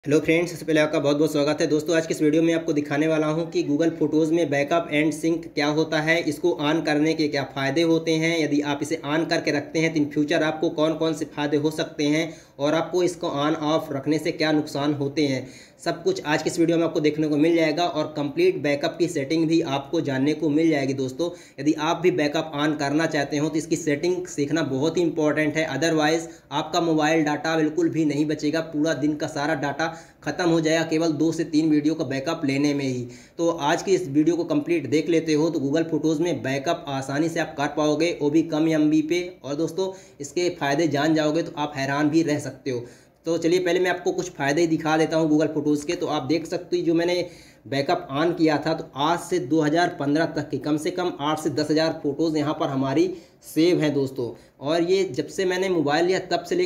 Hello friends, सबसे पहले आपका बहुत बहुत स्वागत है। दोस्तों, आज की इस वीडियो में आपको दिखाने वाला हूं कि गूगल फोटोज़ में बैकअप एंड सिंक क्या होता है, इसको ऑन करने के क्या फ़ायदे होते हैं, यदि आप इसे ऑन करके रखते हैं तो इन फ्यूचर आपको कौन कौन से फ़ायदे हो सकते हैं और आपको इसको ऑन ऑफ रखने से क्या नुकसान होते हैं। सब कुछ आज की इस वीडियो में आपको देखने को मिल जाएगा और कंप्लीट बैकअप की सेटिंग भी आपको जानने को मिल जाएगी। दोस्तों, यदि आप भी बैकअप ऑन करना चाहते हो तो इसकी सेटिंग सीखना बहुत ही इंपॉर्टेंट है। अदरवाइज़ आपका मोबाइल डाटा बिल्कुल भी नहीं बचेगा, पूरा दिन का सारा डाटा ख़त्म हो जाएगा केवल 2 से 3 वीडियो का बैकअप लेने में ही। तो आज की इस वीडियो को कंप्लीट देख लेते हो तो गूगल फोटोज़ में बैकअप आसानी से आप कर पाओगे, वो भी कम एमबी पे। और दोस्तों, इसके फ़ायदे जान जाओगे तो आप हैरान भी रह सकते हो। तो चलिए पहले मैं आपको कुछ फ़ायदे ही दिखा देता हूँ गूगल फोटोज़ के। तो आप देख सकते हो, जो मैंने बैकअप ऑन किया था तो आज से 2015 तक की कम से कम 8 से 10,000 फ़ोटोज़ यहाँ पर हमारी सेव हैं दोस्तों। और ये जब से मैंने मोबाइल लिया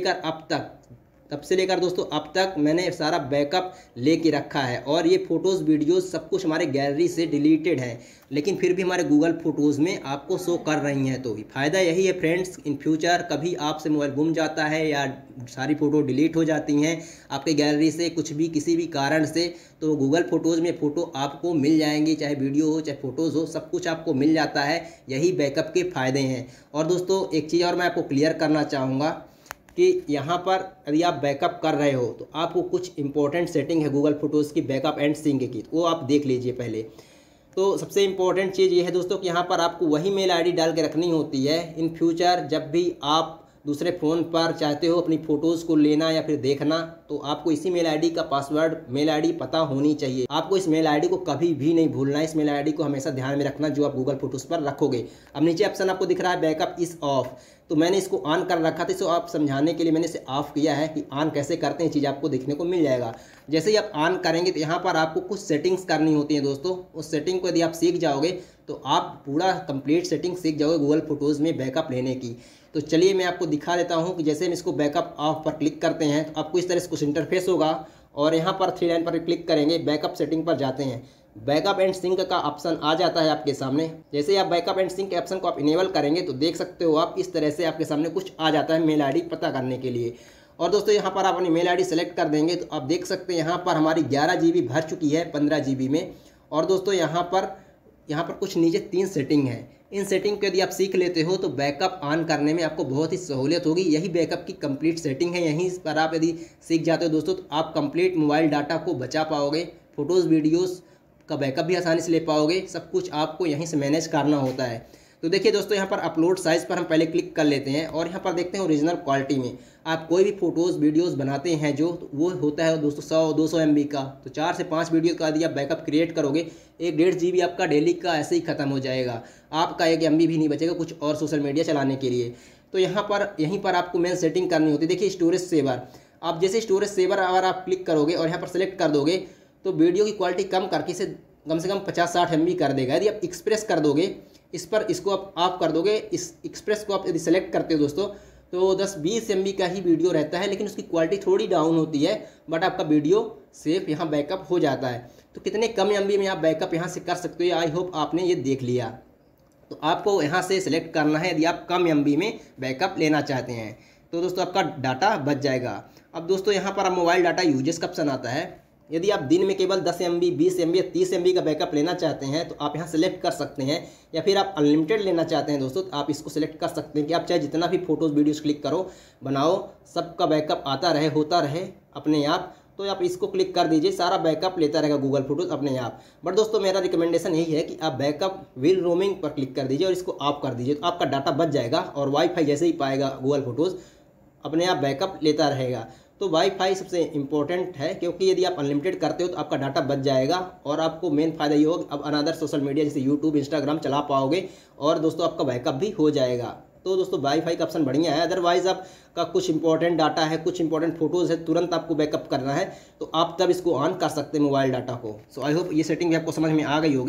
तब से लेकर दोस्तों अब तक मैंने सारा बैकअप लेके रखा है। और ये फ़ोटोज़ वीडियोज़ सब कुछ हमारे गैलरी से डिलीटेड है, लेकिन फिर भी हमारे गूगल फ़ोटोज़ में आपको शो कर रही हैं। तो फ़ायदा यही है फ्रेंड्स, इन फ्यूचर कभी आपसे मोबाइल गुम जाता है या सारी फ़ोटो डिलीट हो जाती हैं आपके गैलरी से कुछ भी किसी भी कारण से, तो गूगल फ़ोटोज़ में फ़ोटो आपको मिल जाएंगी, चाहे वीडियो हो चाहे फ़ोटोज़ हो, सब कुछ आपको मिल जाता है। यही बैकअप के फ़ायदे हैं। और दोस्तों, एक चीज़ और मैं आपको क्लियर करना चाहूँगा कि यहाँ पर यदि आप बैकअप कर रहे हो तो आपको कुछ इंपॉर्टेंट सेटिंग है गूगल फोटोज़ की बैकअप एंड सिंक की, तो वो आप देख लीजिए पहले। तो सबसे इम्पोर्टेंट चीज़ ये है दोस्तों कि यहाँ पर आपको वही मेल आईडी डाल के रखनी होती है। इन फ्यूचर जब भी आप दूसरे फ़ोन पर चाहते हो अपनी फ़ोटोज़ को लेना या फिर देखना, तो आपको इसी मेल आईडी का पासवर्ड मेल आईडी पता होनी चाहिए। आपको इस मेल आईडी को कभी भी नहीं भूलना है, इस मेल आईडी को हमेशा ध्यान में रखना जो आप गूगल फोटोज़ पर रखोगे। अब नीचे ऑप्शन आपको दिख रहा है बैकअप इज़ ऑफ, तो मैंने इसको ऑन कर रखा था। इसको आप समझाने के लिए मैंने इसे ऑफ किया है कि ऑन कैसे करते हैं, चीज़ आपको देखने को मिल जाएगा। जैसे ही आप ऑन करेंगे तो यहाँ पर आपको कुछ सेटिंग्स करनी होती हैं दोस्तों। उस सेटिंग को यदि आप सीख जाओगे तो आप पूरा कंप्लीट सेटिंग सीख जाओगे गूगल फोटोज़ में बैकअप लेने की। तो चलिए मैं आपको दिखा देता हूँ कि जैसे हम इसको बैकअप ऑफ पर क्लिक करते हैं तो आपको इस तरह से कुछ इंटरफेस होगा और यहाँ पर 3 लाइन पर क्लिक करेंगे, बैकअप सेटिंग पर जाते हैं। बैकअप एंड सिंक का ऑप्शन आ जाता है आपके सामने। जैसे ही आप बैकअप एंड सिंक के ऑप्शन को आप इनेबल करेंगे तो देख सकते हो आप इस तरह से आपके सामने कुछ आ जाता है मेल आईडी पता करने के लिए। और दोस्तों, यहाँ पर आप अपनी मेल आईडी सेलेक्ट कर देंगे तो आप देख सकते हैं यहाँ पर हमारी 11 GB भर चुकी है 15 GB में। और दोस्तों, यहाँ पर कुछ नीचे 3 सेटिंग है। इन सेटिंग को यदि आप सीख लेते हो तो बैकअप ऑन करने में आपको बहुत ही सहूलियत होगी। यही बैकअप की कंप्लीट सेटिंग है। यहीं पर आप यदि सीख जाते हो दोस्तों तो आप कंप्लीट मोबाइल डाटा को बचा पाओगे, फ़ोटोज़ वीडियोज़ का बैकअप भी आसानी से ले पाओगे। सब कुछ आपको यहीं से मैनेज करना होता है। तो देखिए दोस्तों, यहाँ पर अपलोड साइज़ पर हम पहले क्लिक कर लेते हैं और यहाँ पर देखते हैं ओरिजिनल क्वालिटी में आप कोई भी फ़ोटोज़ वीडियोज़ बनाते हैं जो, तो वो होता है दोस्तों 100-200 MB का। तो 4 से 5 वीडियो का यदि आप बैकअप क्रिएट करोगे 1-1.5 GB आपका डेली का ऐसे ही ख़त्म हो जाएगा। आपका 1 MB भी नहीं बचेगा कुछ और सोशल मीडिया चलाने के लिए। तो यहीं पर आपको मेन सेटिंग करनी होती है। देखिए स्टोरेज सेवर, आप जैसे स्टोरेज सेवर अगर आप क्लिक करोगे और यहाँ पर सेलेक्ट कर दोगे तो वीडियो की क्वालिटी कम करके इसे कम से कम 50-60 MB कर देगा। यदि आप एक्सप्रेस कर दोगे इस पर, इसको आप ऑफ कर दोगे, इस एक्सप्रेस को आप यदि सेलेक्ट करते हो दोस्तों तो 10-20 MB का ही वीडियो रहता है, लेकिन उसकी क्वालिटी थोड़ी डाउन होती है, बट आपका वीडियो सेफ यहाँ बैकअप हो जाता है। तो कितने कम MB में आप बैकअप यहाँ से कर सकते हो, आई होप आपने ये देख लिया। तो आपको यहाँ से सिलेक्ट करना है यदि आप कम MB में बैकअप लेना चाहते हैं तो दोस्तों आपका डाटा बच जाएगा। अब दोस्तों, यहाँ पर आप मोबाइल डाटा यूजेस का ऑप्शन आता है। यदि आप दिन में केवल 10 MB 20 MB या 30 MB का बैकअप लेना चाहते हैं तो आप यहाँ सेलेक्ट कर सकते हैं, या फिर आप अनलिमिटेड लेना चाहते हैं दोस्तों तो आप इसको सेलेक्ट कर सकते हैं कि आप चाहे जितना भी फ़ोटोज़ वीडियोज़ क्लिक करो बनाओ, सबका बैकअप आता रहे होता रहे अपने आप। तो आप इसको क्लिक कर दीजिए, सारा बैकअप लेता रहेगा गूगल फोटोज़ अपने आप। बट दोस्तों, मेरा रिकमेंडेशन यही है कि आप बैकअप विल रोमिंग पर क्लिक कर दीजिए और इसको ऑफ कर दीजिए, तो आपका डाटा बच जाएगा और वाईफाई जैसे ही पाएगा गूगल फोटोज़ अपने आप बैकअप लेता रहेगा। तो वाईफाई सबसे इम्पोर्टेंट है, क्योंकि यदि आप अनलिमिटेड करते हो तो आपका डाटा बच जाएगा और आपको मेन फ़ायदा ये होगा अब अनदर सोशल मीडिया जैसे यूट्यूब इंस्टाग्राम चला पाओगे और दोस्तों आपका बैकअप भी हो जाएगा। तो दोस्तों, वाईफाई का ऑप्शन बढ़िया है। अदरवाइज़ आपका कुछ इंपॉर्टेंट डाटा है, कुछ इंपॉर्टेंट फोटोज़ है, तुरंत आपको बैकअप करना है तो आप तब इसको ऑन कर सकते हैं मोबाइल डाटा को। सो आई होप ये सेटिंग भी आपको समझ में आ गई होगी।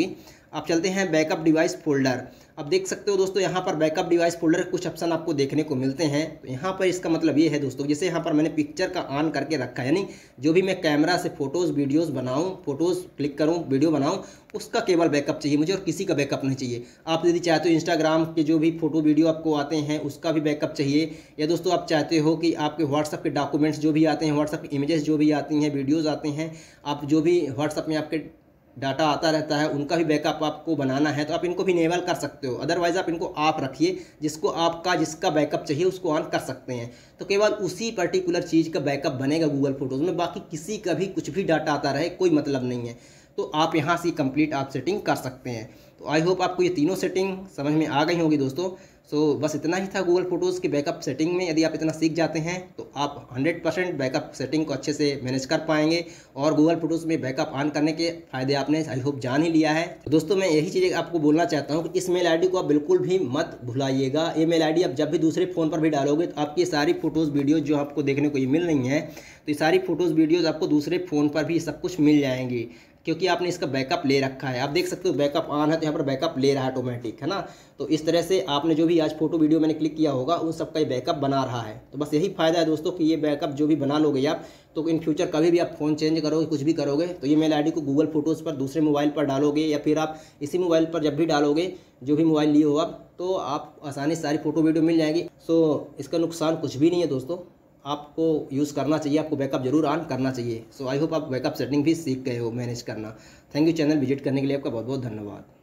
आप चलते हैं बैकअप डिवाइस फोल्डर। अब देख सकते हो दोस्तों यहाँ पर बैकअप डिवाइस फोल्डर के कुछ ऑप्शन आपको देखने को मिलते हैं। तो यहाँ पर इसका मतलब ये है दोस्तों, जैसे यहाँ पर मैंने पिक्चर का ऑन करके रखा है, यानी जो भी मैं कैमरा से फ़ोटोज़ वीडियोज़ बनाऊँ, फ़ोटोज़ क्लिक करूँ, वीडियो बनाऊँ, उसका केवल बैकअप चाहिए मुझे और किसी का बैकअप नहीं चाहिए। आप यदि चाहते हो इंस्टाग्राम के जो भी फ़ोटो वीडियो आपको आते हैं उसका भी बैकअप चाहिए, या दोस्तों आप चाहते हो कि आपके व्हाट्सअप के डॉक्यूमेंट्स जो भी आते हैं, व्हाट्सअप की इमेजेस जो भी आती हैं, वीडियोज़ आते हैं, आप जो भी व्हाट्सअप में आपके डाटा आता रहता है उनका भी बैकअप आपको बनाना है, तो आप इनको भी इनेबल कर सकते हो। अदरवाइज़ आप इनको ऑफ रखिए, जिसका बैकअप चाहिए उसको ऑन कर सकते हैं। तो केवल उसी पर्टिकुलर चीज़ का बैकअप बनेगा गूगल फोटोज़ में, बाकी किसी का भी कुछ भी डाटा आता रहे कोई मतलब नहीं है। तो आप यहाँ से कंप्लीट आप सेटिंग कर सकते हैं। तो आई होप आपको ये तीनों सेटिंग समझ में आ गई होगी दोस्तों। सो बस इतना ही था गूगल फोटोज़ की बैकअप सेटिंग में। यदि आप इतना सीख जाते हैं तो आप 100% बैकअप सेटिंग को अच्छे से मैनेज कर पाएंगे और गूगल फोटोज़ में बैकअप ऑन करने के फ़ायदे आपने आई होप जान ही लिया है। तो दोस्तों मैं यही चीज़ आपको बोलना चाहता हूँ कि इस मेल आईडी को आप बिल्कुल भी मत भुलाइएगा। ये मेल आईडी आप जब भी दूसरे फ़ोन पर भी डालोगे तो आपकी सारी फ़ोटोज़ वीडियोज़ जो आपको देखने को ये मिल रही हैं, तो ये सारी फ़ोटोज़ वीडियोज़ आपको दूसरे फ़ोन पर भी सब कुछ मिल जाएंगी, क्योंकि आपने इसका बैकअप ले रखा है। आप देख सकते हो बैकअप ऑन है तो यहाँ पर बैकअप ले रहा है ऑटोमेटिक, है ना। तो इस तरह से आपने जो भी आज फोटो वीडियो मैंने क्लिक किया होगा उन सबका ये बैकअप बना रहा है। तो बस यही फ़ायदा है दोस्तों कि ये बैकअप जो भी बना लोगे आप, तो इन फ्यूचर कभी भी आप फ़ोन चेंज करोगे, कुछ भी करोगे, तो ये मेल आईडी को गूगल फोटोज़ पर दूसरे मोबाइल पर डालोगे या फिर आप इसी मोबाइल पर जब भी डालोगे, जो भी मोबाइल लिए हो आप, तो आप आसानी से सारी फ़ोटो वीडियो मिल जाएगी। सो इसका नुकसान कुछ भी नहीं है दोस्तों, आपको यूज़ करना चाहिए, आपको बैकअप जरूर ऑन करना चाहिए। सो आई होप आप बैकअप सेटिंग भी सीख गए हो मैनेज करना। थैंक यू चैनल विजिट करने के लिए, आपका बहुत बहुत धन्यवाद।